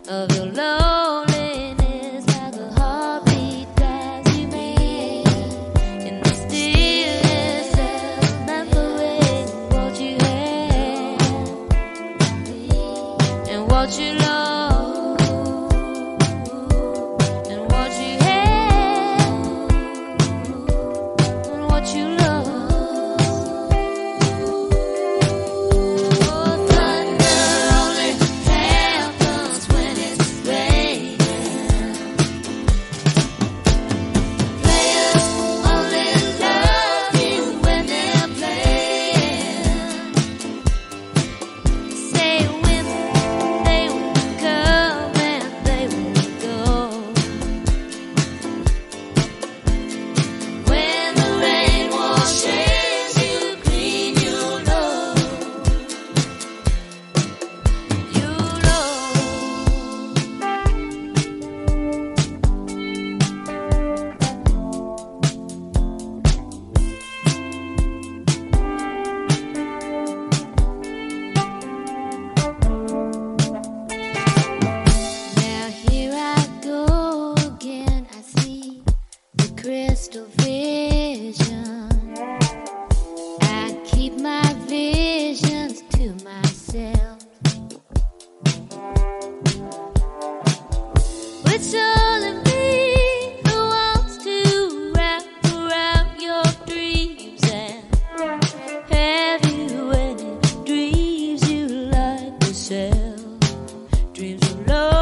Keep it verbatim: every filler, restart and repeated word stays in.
of your loneliness, like a heartbeat drives you mad. In the stillness of remembering what you had and what you lost and what you had and what you lost. Crystal vision. I keep my visions to myself. It's only me who wants to wrap around your dreams. And have you any dreams you like yourself? Dreams of love.